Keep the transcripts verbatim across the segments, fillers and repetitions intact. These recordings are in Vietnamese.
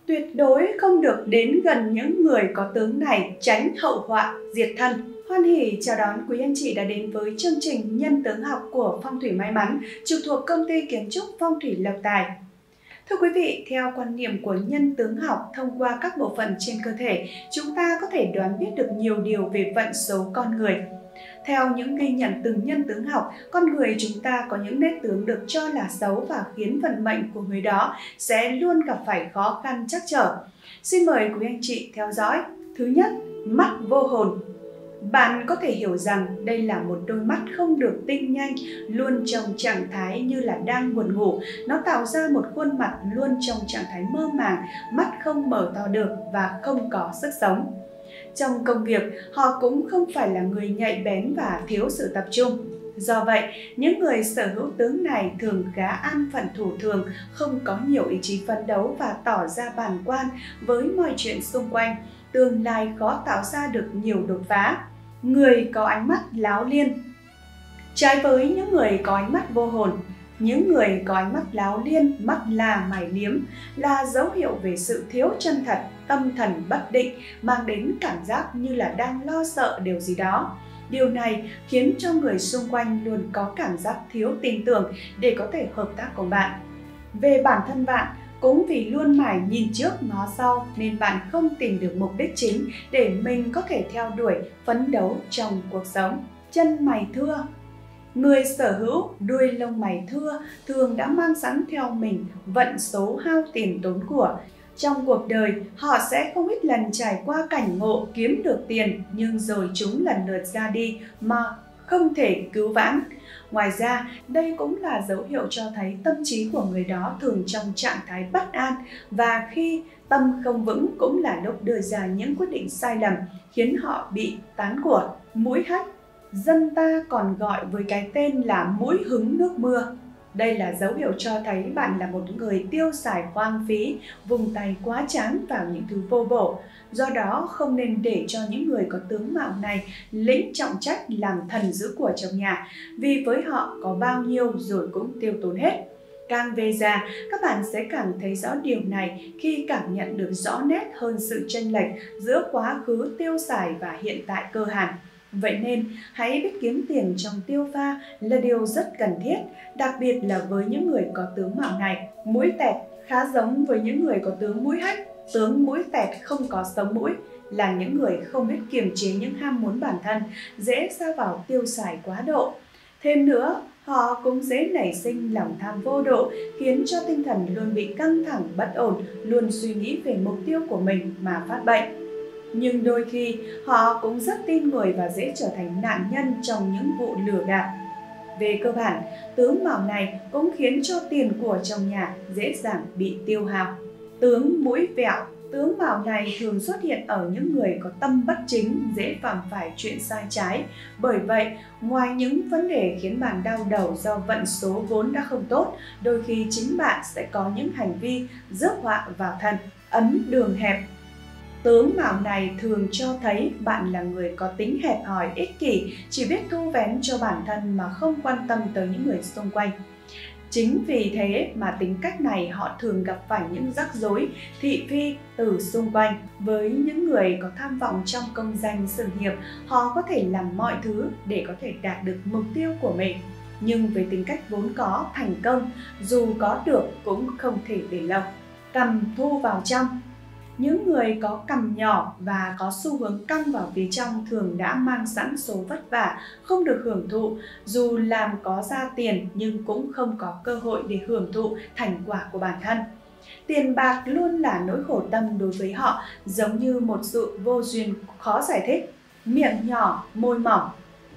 Tuyệt đối không được đến gần những người có tướng này, tránh hậu họa diệt thân. Hoan hỉ chào đón quý anh chị đã đến với chương trình Nhân tướng học của Phong thủy may mắn, trực thuộc công ty kiến trúc Phong thủy Lộc Tài. Thưa quý vị, theo quan niệm của nhân tướng học, thông qua các bộ phận trên cơ thể, chúng ta có thể đoán biết được nhiều điều về vận số con người. Theo những ghi nhận từ nhân tướng học, con người chúng ta có những nét tướng được cho là xấu và khiến vận mệnh của người đó sẽ luôn gặp phải khó khăn trắc trở. Xin mời quý anh chị theo dõi. Thứ nhất, mắt vô hồn. Bạn có thể hiểu rằng đây là một đôi mắt không được tinh nhanh, luôn trong trạng thái như là đang buồn ngủ. Nó tạo ra một khuôn mặt luôn trong trạng thái mơ màng, mắt không mở to được và không có sức sống. Trong công việc, họ cũng không phải là người nhạy bén và thiếu sự tập trung. Do vậy, những người sở hữu tướng này thường khá an phận thủ thường, không có nhiều ý chí phấn đấu và tỏ ra bàng quan với mọi chuyện xung quanh. Tương lai khó tạo ra được nhiều đột phá. Người có ánh mắt láo liên. Trái với những người có ánh mắt vô hồn, những người có ánh mắt láo liên, mắt là mày liếm là dấu hiệu về sự thiếu chân thật, tâm thần bất định, mang đến cảm giác như là đang lo sợ điều gì đó. Điều này khiến cho người xung quanh luôn có cảm giác thiếu tin tưởng để có thể hợp tác cùng bạn. Về bản thân bạn, cũng vì luôn mải nhìn trước ngó sau nên bạn không tìm được mục đích chính để mình có thể theo đuổi, phấn đấu trong cuộc sống. Chân mày thưa. Người sở hữu đuôi lông mày thưa thường đã mang sẵn theo mình vận số hao tiền tốn của. Trong cuộc đời, họ sẽ không ít lần trải qua cảnh ngộ kiếm được tiền nhưng rồi chúng lần lượt ra đi mà không thể cứu vãn. Ngoài ra, đây cũng là dấu hiệu cho thấy tâm trí của người đó thường trong trạng thái bất an, và khi tâm không vững cũng là lúc đưa ra những quyết định sai lầm khiến họ bị tán của. Mũi hách. Dân ta còn gọi với cái tên là mũi hứng nước mưa. Đây là dấu hiệu cho thấy bạn là một người tiêu xài hoang phí, vùng tay quá chán vào những thứ vô bổ. Do đó không nên để cho những người có tướng mạo này lĩnh trọng trách làm thần giữ của trong nhà, vì với họ có bao nhiêu rồi cũng tiêu tốn hết. Càng về già, các bạn sẽ càng thấy rõ điều này khi cảm nhận được rõ nét hơn sự chênh lệch giữa quá khứ tiêu xài và hiện tại cơ hàn. Vậy nên, hãy biết kiếm tiền trong tiêu pha là điều rất cần thiết, đặc biệt là với những người có tướng mạo này. Mũi tẹt khá giống với những người có tướng mũi hách. Tướng mũi tẹt không có sống mũi là những người không biết kiềm chế những ham muốn bản thân, dễ sa vào tiêu xài quá độ. Thêm nữa, họ cũng dễ nảy sinh lòng tham vô độ, khiến cho tinh thần luôn bị căng thẳng, bất ổn, luôn suy nghĩ về mục tiêu của mình mà phát bệnh. Nhưng đôi khi họ cũng rất tin người và dễ trở thành nạn nhân trong những vụ lừa gạt. Về cơ bản, tướng mạo này cũng khiến cho tiền của trong nhà dễ dàng bị tiêu hao. Tướng mũi vẹo. Tướng mạo này thường xuất hiện ở những người có tâm bất chính, dễ phạm phải chuyện sai trái. Bởi vậy, ngoài những vấn đề khiến bạn đau đầu do vận số vốn đã không tốt, đôi khi chính bạn sẽ có những hành vi rước họa vào thân. Ấn đường hẹp. Tướng mạo này thường cho thấy bạn là người có tính hẹp hòi, ích kỷ, chỉ biết thu vén cho bản thân mà không quan tâm tới những người xung quanh. Chính vì thế mà tính cách này họ thường gặp phải những rắc rối, thị phi từ xung quanh. Với những người có tham vọng trong công danh sự nghiệp, họ có thể làm mọi thứ để có thể đạt được mục tiêu của mình. Nhưng với tính cách vốn có, thành công, dù có được cũng không thể để lâu. Cằm thu vào trong. Những người có cằm nhỏ và có xu hướng cong vào phía trong thường đã mang sẵn số vất vả, không được hưởng thụ, dù làm có ra tiền nhưng cũng không có cơ hội để hưởng thụ thành quả của bản thân. Tiền bạc luôn là nỗi khổ tâm đối với họ, giống như một sự vô duyên khó giải thích. Miệng nhỏ, môi mỏng.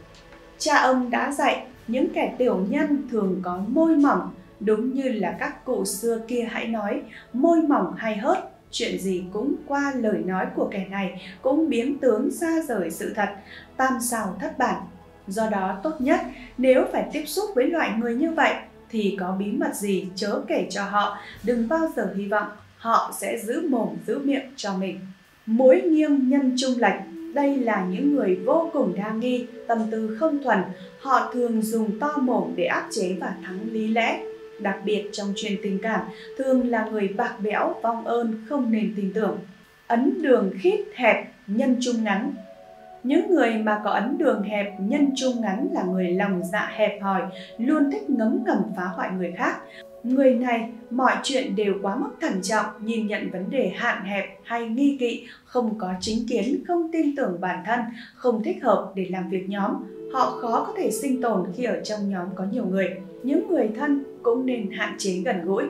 Cha ông đã dạy, những kẻ tiểu nhân thường có môi mỏng, đúng như là các cụ xưa kia hãy nói, môi mỏng hay hớt. Chuyện gì cũng qua lời nói của kẻ này, cũng biến tướng xa rời sự thật, tam xào thất bản. Do đó tốt nhất, nếu phải tiếp xúc với loại người như vậy, thì có bí mật gì chớ kể cho họ, đừng bao giờ hy vọng họ sẽ giữ mồm giữ miệng cho mình. Mũi nghiêng nhân trung lệch. Đây là những người vô cùng đa nghi, tâm tư không thuần, họ thường dùng to mồm để áp chế và thắng lý lẽ. đặc biệt trong chuyện tình cảm, thường là người bạc bẽo, vong ơn, không nên tin tưởng. Ấn đường khít hẹp, nhân trung ngắn. Những người mà có ấn đường hẹp, nhân trung ngắn là người lòng dạ hẹp hòi, luôn thích ngấm ngầm phá hoại người khác. Người này mọi chuyện đều quá mức thận trọng, nhìn nhận vấn đề hạn hẹp hay nghi kỵ, không có chính kiến, không tin tưởng bản thân, không thích hợp để làm việc nhóm. Họ khó có thể sinh tồn khi ở trong nhóm có nhiều người. Những người thân cũng nên hạn chế gần gũi.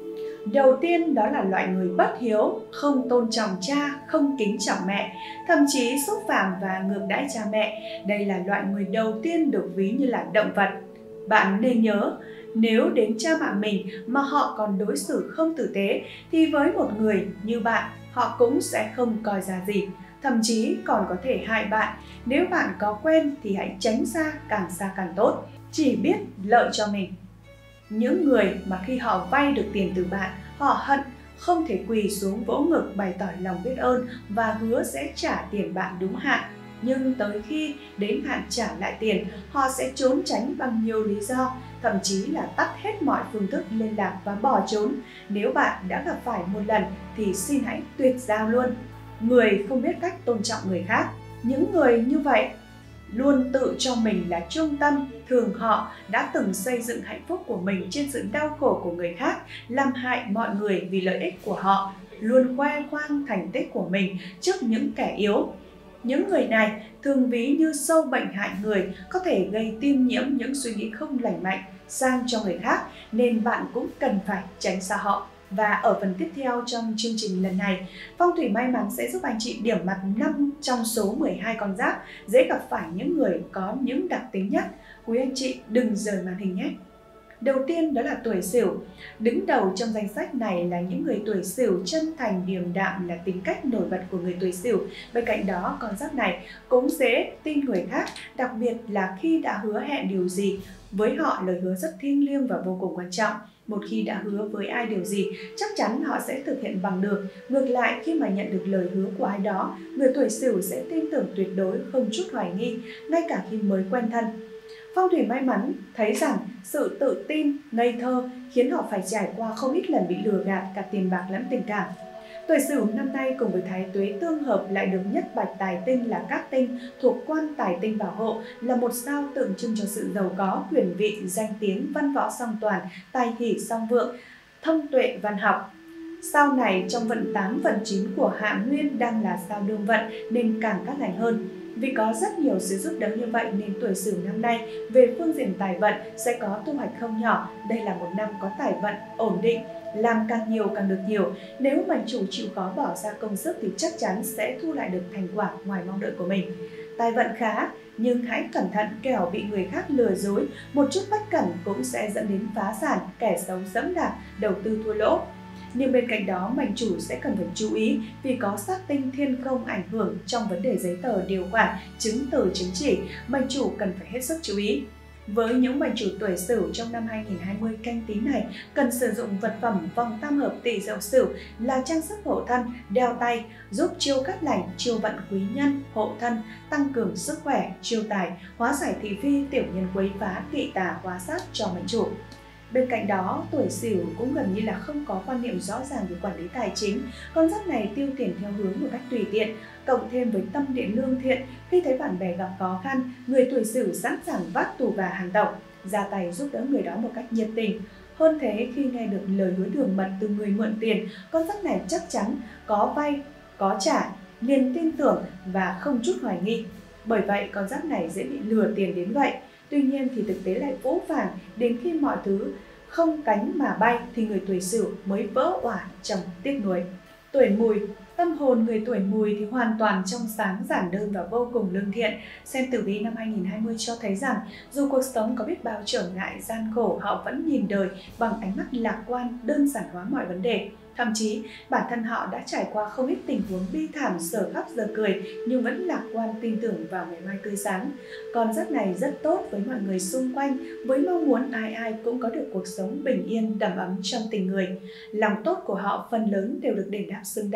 Đầu tiên đó là loại người bất hiếu, không tôn trọng cha, không kính trọng mẹ, thậm chí xúc phạm và ngược đãi cha mẹ. Đây là loại người đầu tiên được ví như là động vật. Bạn nên nhớ, nếu đến cha mẹ mình mà họ còn đối xử không tử tế, thì với một người như bạn, họ cũng sẽ không coi ra gì, thậm chí còn có thể hại bạn. Nếu bạn có quen thì hãy tránh xa, càng xa càng tốt, chỉ biết lợi cho mình. Những người mà khi họ vay được tiền từ bạn, họ hận, không thể quỳ xuống vỗ ngực bày tỏ lòng biết ơn và hứa sẽ trả tiền bạn đúng hạn. Nhưng tới khi đến hạn trả lại tiền, họ sẽ trốn tránh bằng nhiều lý do, thậm chí là tắt hết mọi phương thức liên lạc và bỏ trốn. Nếu bạn đã gặp phải một lần thì xin hãy tuyệt giao luôn. Người không biết cách tôn trọng người khác. Những người như vậy luôn tự cho mình là trung tâm, thường họ đã từng xây dựng hạnh phúc của mình trên sự đau khổ của người khác, làm hại mọi người vì lợi ích của họ, luôn khoe khoang thành tích của mình trước những kẻ yếu. Những người này thường ví như sâu bệnh hại người, có thể gây tiêm nhiễm những suy nghĩ không lành mạnh sang cho người khác, nên bạn cũng cần phải tránh xa họ. Và ở phần tiếp theo trong chương trình lần này, Phong thủy may mắn sẽ giúp anh chị điểm mặt năm trong số mười hai con giáp dễ gặp phải những người có những đặc tính nhất. Quý anh chị đừng rời màn hình nhé! Đầu tiên đó là tuổi Sửu. Đứng đầu trong danh sách này là những người tuổi Sửu chân thành, điềm đạm là tính cách nổi bật của người tuổi Sửu. Bên cạnh đó, con giáp này cũng dễ tin người khác, đặc biệt là khi đã hứa hẹn điều gì. Với họ, lời hứa rất thiêng liêng và vô cùng quan trọng. Một khi đã hứa với ai điều gì, chắc chắn họ sẽ thực hiện bằng được. Ngược lại, khi mà nhận được lời hứa của ai đó, người tuổi Sửu sẽ tin tưởng tuyệt đối, không chút hoài nghi, ngay cả khi mới quen thân. Phong thủy may mắn thấy rằng sự tự tin, ngây thơ khiến họ phải trải qua không ít lần bị lừa gạt cả tiền bạc lẫn tình cảm. Tuổi Sửu năm nay cùng với Thái Tuế tương hợp lại được nhất bạch tài tinh là Cát tinh thuộc quan tài tinh bảo hộ, là một sao tượng trưng cho sự giàu có, quyền vị, danh tiếng, văn võ song toàn, tài hỷ song vượng, thông tuệ văn học. Sao này trong vận tám vận chín của Hạ Nguyên đang là sao đương vận nên càng cát lành hơn. Vì có rất nhiều sự giúp đỡ như vậy nên tuổi Sửu năm nay về phương diện tài vận sẽ có thu hoạch không nhỏ. Đây là một năm có tài vận ổn định, làm càng nhiều càng được nhiều. Nếu mệnh chủ chịu khó bỏ ra công sức thì chắc chắn sẽ thu lại được thành quả ngoài mong đợi của mình. Tài vận khá, nhưng hãy cẩn thận kẻo bị người khác lừa dối, một chút bất cẩn cũng sẽ dẫn đến phá sản, kẻ xấu dẫm đạp, đầu tư thua lỗ. Nhưng bên cạnh đó, mệnh chủ sẽ cần phải chú ý vì có sát tinh thiên không ảnh hưởng trong vấn đề giấy tờ, điều khoản, chứng từ, chứng chỉ, mệnh chủ cần phải hết sức chú ý. Với những mệnh chủ tuổi Sửu trong năm hai nghìn không trăm hai mươi Canh Tí này, cần sử dụng vật phẩm vòng tam hợp Tỵ Dậu Sửu là trang sức hộ thân, đeo tay, giúp chiêu cát lành, chiêu vận quý nhân, hộ thân, tăng cường sức khỏe, chiêu tài, hóa giải thị phi, tiểu nhân quấy phá, kỵ tà, hóa sát cho mệnh chủ. Bên cạnh đó, tuổi Sửu cũng gần như là không có quan niệm rõ ràng về quản lý tài chính. Con giáp này tiêu tiền theo hướng một cách tùy tiện, cộng thêm với tâm địa lương thiện, khi thấy bạn bè gặp khó khăn, người tuổi Sửu sẵn sàng vác tù và hàng tộc, ra tay giúp đỡ người đó một cách nhiệt tình. Hơn thế, khi nghe được lời hứa đường mật từ người mượn tiền, con giáp này chắc chắn có vay, có trả, liền tin tưởng và không chút hoài nghi. Bởi vậy, con giáp này dễ bị lừa tiền đến vậy. Tuy nhiên thì thực tế lại phũ phàng, đến khi mọi thứ không cánh mà bay thì người tuổi Sửu mới vỡ òa trong tiếc nuối. Tuổi Mùi. Tâm hồn người tuổi Mùi thì hoàn toàn trong sáng, giản đơn và vô cùng lương thiện. Xem tử vi năm hai nghìn không trăm hai mươi cho thấy rằng dù cuộc sống có biết bao trở ngại gian khổ, họ vẫn nhìn đời bằng ánh mắt lạc quan, đơn giản hóa mọi vấn đề. Thậm chí, bản thân họ đã trải qua không ít tình huống bi thảm, giờ khóc giờ cười, nhưng vẫn lạc quan tin tưởng vào ngày mai tươi sáng. Con giáp này rất tốt với mọi người xung quanh, với mong muốn ai ai cũng có được cuộc sống bình yên, đầm ấm trong tình người. Lòng tốt của họ phần lớn đều được đền đáp xứng đáng.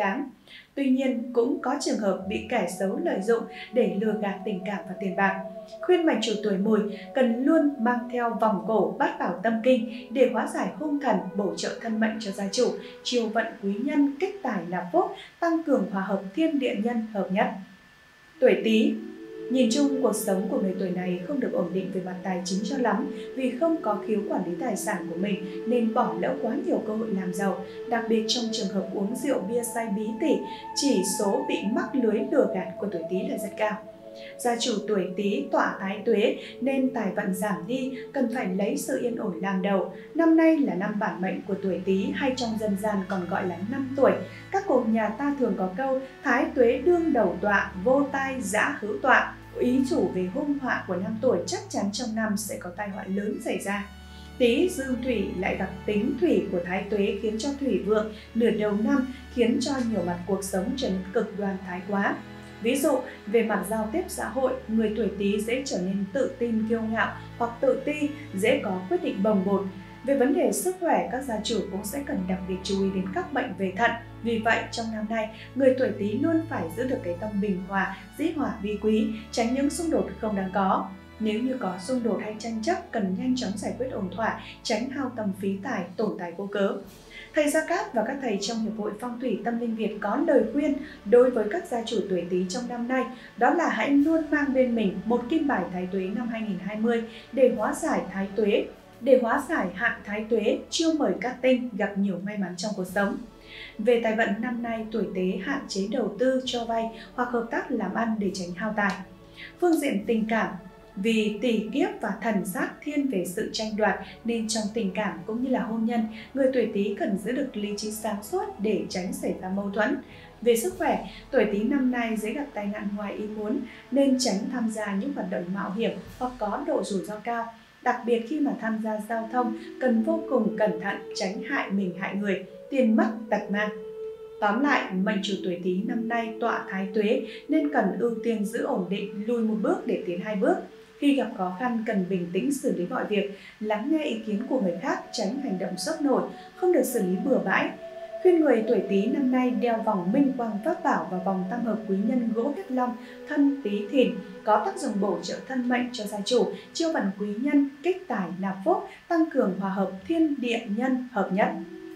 Tuy nhiên, cũng có trường hợp bị kẻ xấu lợi dụng để lừa gạt tình cảm và tiền bạc. Khuyên mệnh chủ tuổi Mùi cần luôn mang theo vòng cổ bát bảo tâm kinh để hóa giải hung thần, bổ trợ thân mệnh cho gia chủ, chiêu vận quý nhân, kích tài nạp phúc, tăng cường hòa hợp thiên địa nhân hợp nhất. Tuổi Tý. Nhìn chung, cuộc sống của người tuổi này không được ổn định về mặt tài chính cho lắm vì không có khiếu quản lý tài sản của mình nên bỏ lỡ quá nhiều cơ hội làm giàu. Đặc biệt trong trường hợp uống rượu bia say bí tỉ, chỉ số bị mắc lưới lừa gạt của tuổi Tý là rất cao. Gia chủ tuổi Tý tọa thái tuế nên tài vận giảm đi, cần phải lấy sự yên ổn làm đầu. Năm nay là năm bản mệnh của tuổi Tý hay trong dân gian còn gọi là năm tuổi. Các cụ nhà ta thường có câu thái tuế đương đầu tọa, vô tai giã hữu tọa. Ý chủ về hung họa của năm tuổi chắc chắn trong năm sẽ có tai họa lớn xảy ra. Tý dương thủy lại gặp tính thủy của thái tuế khiến cho thủy vượng, nửa đầu năm khiến cho nhiều mặt cuộc sống trở nên cực đoan thái quá. Ví dụ, về mặt giao tiếp xã hội, người tuổi Tý dễ trở nên tự tin kiêu ngạo hoặc tự ti, dễ có quyết định bồng bột. Về vấn đề sức khỏe, các gia chủ cũng sẽ cần đặc biệt chú ý đến các bệnh về thận. Vì vậy, trong năm nay, người tuổi Tý luôn phải giữ được cái tâm bình hòa, dĩ hòa vi quý, tránh những xung đột không đáng có. Nếu như có xung đột hay tranh chấp, cần nhanh chóng giải quyết ổn thỏa, tránh hao tầm phí tài, tổn tài vô cớ. Thầy Gia Cát và các thầy trong Hiệp hội Phong thủy Tâm linh Việt có lời khuyên đối với các gia chủ tuổi Tý trong năm nay, đó là hãy luôn mang bên mình một kim bài thái tuế năm hai nghìn không trăm hai mươi để hóa giải thái tuế, để hóa giải hạn thái tuế, chiêu mời các tinh gặp nhiều may mắn trong cuộc sống. Về tài vận năm nay, tuổi Tý hạn chế đầu tư, cho vay hoặc hợp tác làm ăn để tránh hao tài. Phương diện tình cảm, vì tỷ kiếp và thần sát thiên về sự tranh đoạt nên trong tình cảm cũng như là hôn nhân, người tuổi Tý cần giữ được lý trí sáng suốt để tránh xảy ra mâu thuẫn. Về sức khỏe, tuổi Tý năm nay dễ gặp tai nạn ngoài ý muốn nên tránh tham gia những hoạt động mạo hiểm hoặc có độ rủi ro cao. Đặc biệt khi mà tham gia giao thông, cần vô cùng cẩn thận, tránh hại mình hại người, tiền mất tật mang. Tóm lại, mệnh chủ tuổi Tý năm nay tọa thái tuế nên cần ưu tiên giữ ổn định, lùi một bước để tiến hai bước. Khi gặp khó khăn, cần bình tĩnh xử lý mọi việc, lắng nghe ý kiến của người khác, tránh hành động sốc nổi, không được xử lý bừa bãi. Khuyên người tuổi Tý năm nay đeo vòng minh quang pháp bảo và vòng tam hợp quý nhân gỗ huyết long thân Tý Thìn, có tác dụng bổ trợ thân mệnh cho gia chủ, chiêu vận quý nhân, kích tài nạp phúc, tăng cường hòa hợp thiên địa nhân hợp nhất.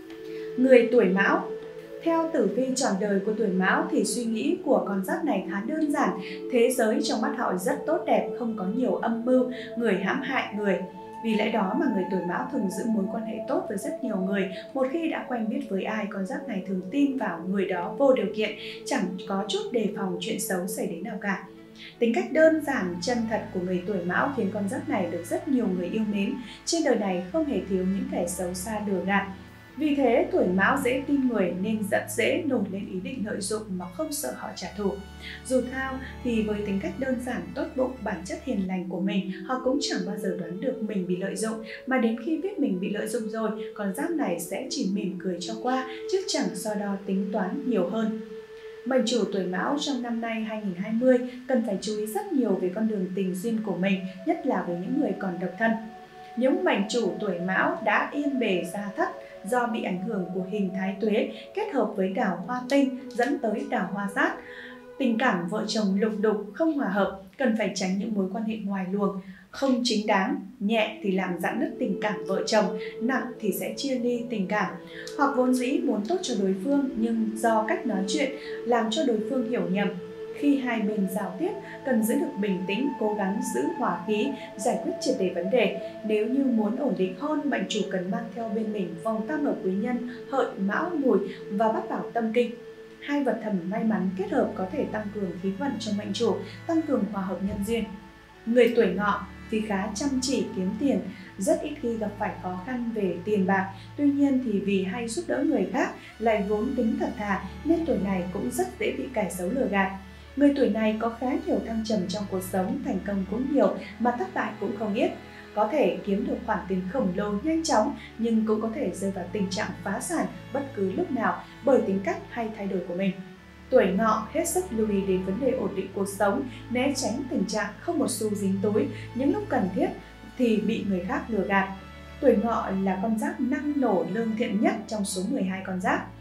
Người tuổi Mão. Theo tử vi tròn đời của tuổi Mão thì suy nghĩ của con giáp này khá đơn giản, thế giới trong mắt họ rất tốt đẹp, không có nhiều âm mưu, người hãm hại người. Vì lẽ đó mà người tuổi Mão thường giữ mối quan hệ tốt với rất nhiều người. Một khi đã quen biết với ai, con giáp này thường tin vào người đó vô điều kiện, chẳng có chút đề phòng chuyện xấu xảy đến nào cả. Tính cách đơn giản, chân thật của người tuổi Mão khiến con giáp này được rất nhiều người yêu mến. Trên đời này không hề thiếu những kẻ xấu xa lừa gạt. Vì thế, tuổi Mão dễ tin người nên rất dễ nổi lên ý định lợi dụng mà không sợ họ trả thù. Dù sao thì với tính cách đơn giản, tốt bụng, bản chất hiền lành của mình, họ cũng chẳng bao giờ đoán được mình bị lợi dụng, mà đến khi biết mình bị lợi dụng rồi, con giáp này sẽ chỉ mỉm cười cho qua chứ chẳng so đo tính toán nhiều hơn. Mệnh chủ tuổi Mão trong năm nay hai nghìn không trăm hai mươi cần phải chú ý rất nhiều về con đường tình duyên của mình, nhất là với những người còn độc thân. Những mệnh chủ tuổi Mão đã yên bề gia thất do bị ảnh hưởng của hình thái tuế kết hợp với đào hoa tinh dẫn tới đào hoa sát. Tình cảm vợ chồng lục đục không hòa hợp, cần phải tránh những mối quan hệ ngoài luồng, không chính đáng, nhẹ thì làm rạn nứt tình cảm vợ chồng, nặng thì sẽ chia ly tình cảm. Hoặc vốn dĩ muốn tốt cho đối phương nhưng do cách nói chuyện làm cho đối phương hiểu nhầm. Khi hai bên giao tiếp, cần giữ được bình tĩnh, cố gắng giữ hòa khí, giải quyết triệt để vấn đề. Nếu như muốn ổn định hơn, mệnh chủ cần mang theo bên mình vòng tam hợp quý nhân Hợi, Mão, Mùi và bát bảo tâm kinh. Hai vật thần may mắn kết hợp có thể tăng cường khí vận cho mệnh chủ, tăng cường hòa hợp nhân duyên. Người tuổi Ngọ vì khá chăm chỉ kiếm tiền, rất ít khi gặp phải khó khăn về tiền bạc. Tuy nhiên thì vì hay giúp đỡ người khác, lại vốn tính thật thà nên tuổi này cũng rất dễ bị kẻ xấu lừa gạt. Người tuổi này có khá nhiều thăng trầm trong cuộc sống, thành công cũng nhiều mà thất bại cũng không ít. Có thể kiếm được khoản tiền khổng lồ nhanh chóng nhưng cũng có thể rơi vào tình trạng phá sản bất cứ lúc nào bởi tính cách hay thay đổi của mình. Tuổi Ngọ hết sức lưu ý đến vấn đề ổn định cuộc sống, né tránh tình trạng không một xu dính túi, những lúc cần thiết thì bị người khác lừa gạt. Tuổi Ngọ là con giáp năng nổ lương thiện nhất trong số mười hai con giáp.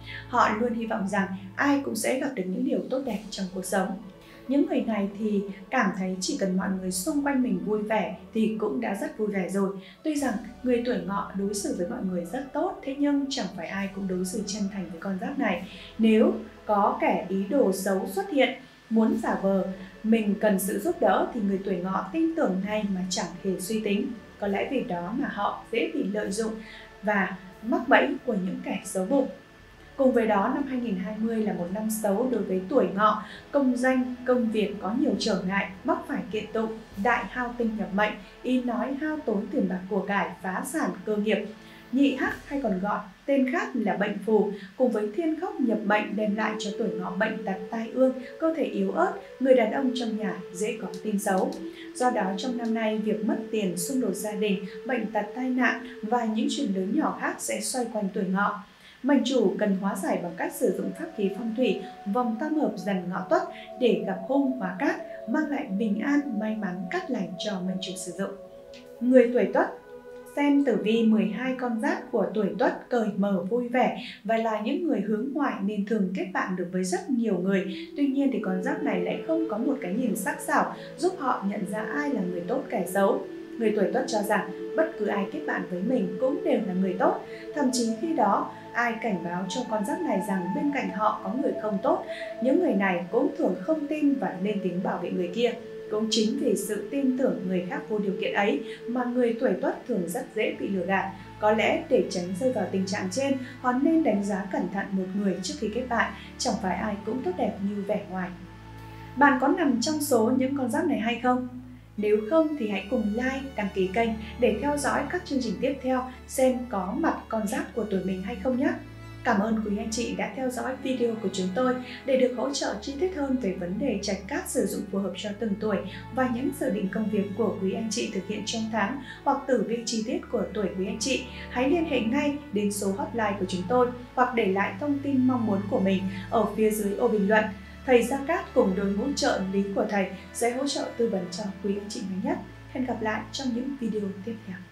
Họ luôn hy vọng rằng ai cũng sẽ gặp được những điều tốt đẹp trong cuộc sống. Những người này thì cảm thấy chỉ cần mọi người xung quanh mình vui vẻ thì cũng đã rất vui vẻ rồi. Tuy rằng người tuổi Ngọ đối xử với mọi người rất tốt, thế nhưng chẳng phải ai cũng đối xử chân thành với con giáp này. Nếu có kẻ ý đồ xấu xuất hiện, muốn giả vờ mình cần sự giúp đỡ thì người tuổi Ngọ tin tưởng ngay mà chẳng hề suy tính. Có lẽ vì đó mà họ dễ bị lợi dụng và mắc bẫy của những kẻ xấu bụng. Cùng với đó, năm hai nghìn không trăm hai mươi là một năm xấu đối với tuổi Ngọ, công danh, công việc có nhiều trở ngại, mắc phải kiện tụng, đại hao tinh nhập mệnh, ý nói hao tốn tiền bạc của cải, phá sản cơ nghiệp. Nhị hắc hay còn gọi tên khác là bệnh phù, cùng với thiên khốc nhập mệnh đem lại cho tuổi Ngọ bệnh tật tai ương, cơ thể yếu ớt, người đàn ông trong nhà dễ có tin xấu. Do đó trong năm nay, việc mất tiền, xung đột gia đình, bệnh tật tai nạn và những chuyện lớn nhỏ khác sẽ xoay quanh tuổi Ngọ. Mệnh chủ cần hóa giải bằng cách sử dụng pháp khí phong thủy vòng tam hợp dần Ngọ Tuất để gặp hung hóa cát, mang lại bình an, may mắn, cát lành cho mệnh chủ sử dụng. Người tuổi Tuất xem tử vi mười hai con giáp của tuổi Tuất cởi mở vui vẻ và là những người hướng ngoại nên thường kết bạn được với rất nhiều người. Tuy nhiên thì con giáp này lại không có một cái nhìn sắc sảo giúp họ nhận ra ai là người tốt kẻ xấu. Người tuổi Tuất cho rằng bất cứ ai kết bạn với mình cũng đều là người tốt. Thậm chí khi đó ai cảnh báo cho con giáp này rằng bên cạnh họ có người không tốt, những người này cũng thường không tin và lên tiếng bảo vệ người kia. Cũng chính vì sự tin tưởng người khác vô điều kiện ấy mà người tuổi Tuất thường rất dễ bị lừa gạt. Có lẽ để tránh rơi vào tình trạng trên, họ nên đánh giá cẩn thận một người trước khi kết bạn, chẳng phải ai cũng tốt đẹp như vẻ ngoài. Bạn có nằm trong số những con giáp này hay không? Nếu không thì hãy cùng like, đăng ký kênh để theo dõi các chương trình tiếp theo xem có mặt con giáp của tuổi mình hay không nhé. Cảm ơn quý anh chị đã theo dõi video của chúng tôi. Để được hỗ trợ chi tiết hơn về vấn đề trạch cát sử dụng phù hợp cho từng tuổi và những dự định công việc của quý anh chị thực hiện trong tháng hoặc tử vi chi tiết của tuổi quý anh chị, hãy liên hệ ngay đến số hotline của chúng tôi hoặc để lại thông tin mong muốn của mình ở phía dưới ô bình luận. Thầy Gia Cát cùng đội ngũ trợ lý của thầy sẽ hỗ trợ tư vấn cho quý anh chị nhanh nhất. Hẹn gặp lại trong những video tiếp theo.